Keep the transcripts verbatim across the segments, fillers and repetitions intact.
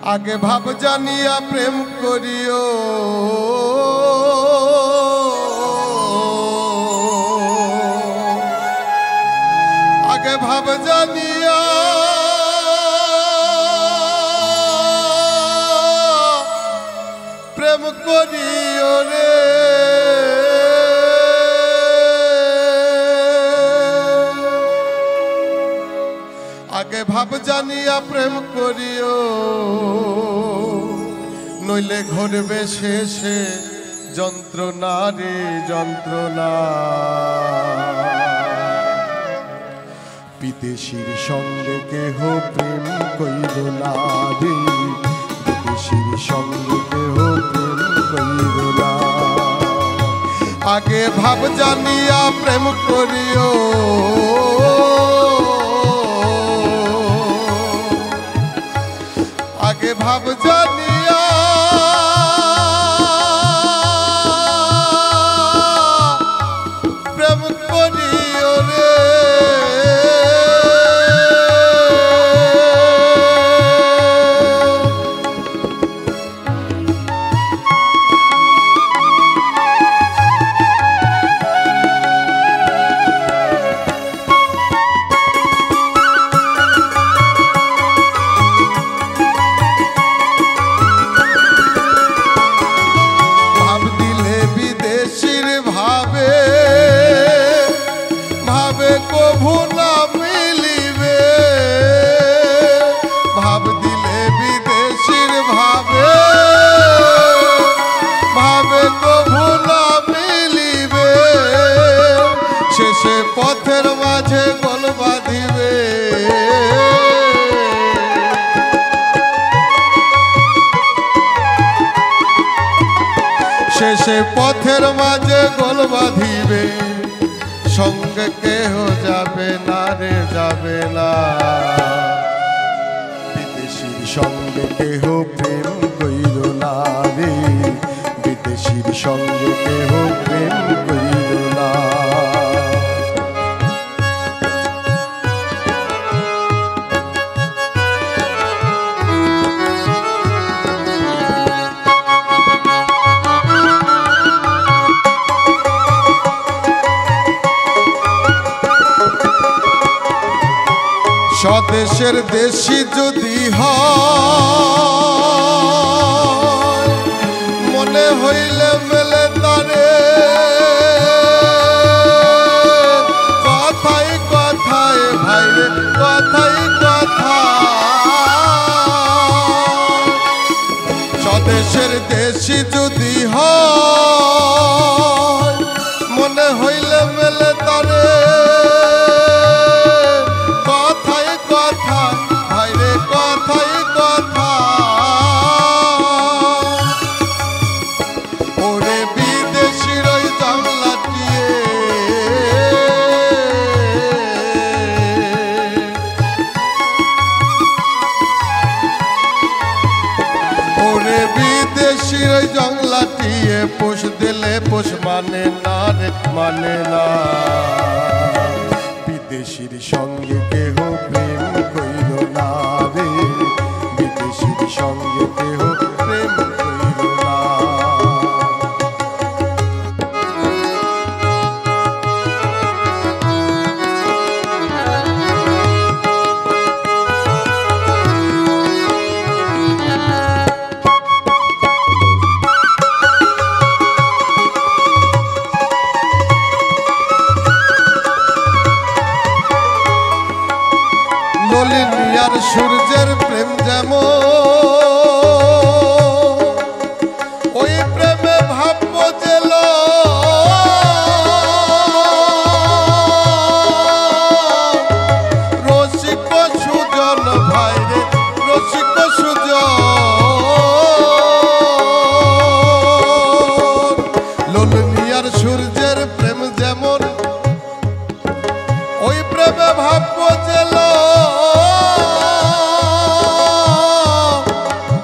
आगे भाव जानिया प्रेम करियो आगे भाव जानिया प्रेम करियो रे आगे भाव जानिया प्रेम करियो नइले घरबे शेषे যন্ত্রণা রে যন্ত্রণা বিদেশীর সঙ্গে কেহ প্রেম কইর না রে বিদেশীর সঙ্গে কেহ প্রেম কইর না আগে ভাব জানিয়া প্রেম করিও आगे भाव जानिया प्रेम करियो रे पथर माझे गोल बाधिबे शेषे पथर माझे गोल बाधिबे संगे केह जाबे ना रे जाबे ना विदेशीर संगे केह प्रेम कइर ना रे विदेशीर संगे केह प्रेम कइर ना स्वदेशेर देशी जदि हय मने हইলে मेले तारे कथाय कथाय भाईरे कथाय कथा स्वदेशेर देशी जदि हय मने हইলে मेले तारे विदेशीर जंगलाटिए पोष दिले पोष माने ना रे माने ना विदेशीर संगे केह प्रेम कइर ना रे विदेशीर संगे केह प्रेम कइर ना ललिनियार सूर्যের प्रेम যেমন ওই প্রেমে ভাব বজেল রসিক সুজন ভাইরে রসিক সুজন ললিনিয়ার সূর্যের প্রেম যেমন ওই প্রেমে ভাব বজেল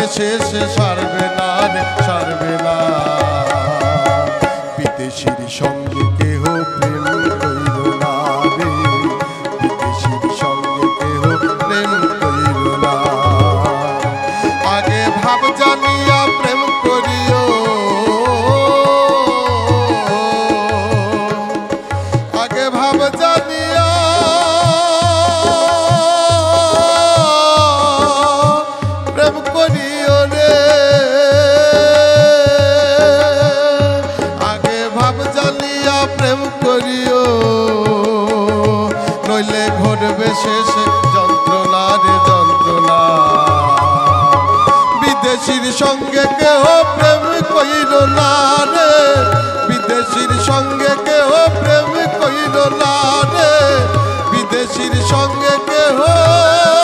শেষে সারবে না রে সারবে না বিদেশির সঙ্গে কেহ প্রেম কইল না রে বিদেশির সঙ্গে কেহ প্রেম কইল না আগে ভাব জানিয়া প্রেম করিও আগে ভাব জানিয়া প্রেম করিও রে আগে ভাব জানিয়া প্রেম করিও নইলে ঘটবে শেষে যন্ত্রণা রে যন্ত্রণা বিদেশির সঙ্গে কেহ প্রেম কইল না রে বিদেশির সঙ্গে কেহ প্রেম কইল না রে বিদেশির সঙ্গে কেহ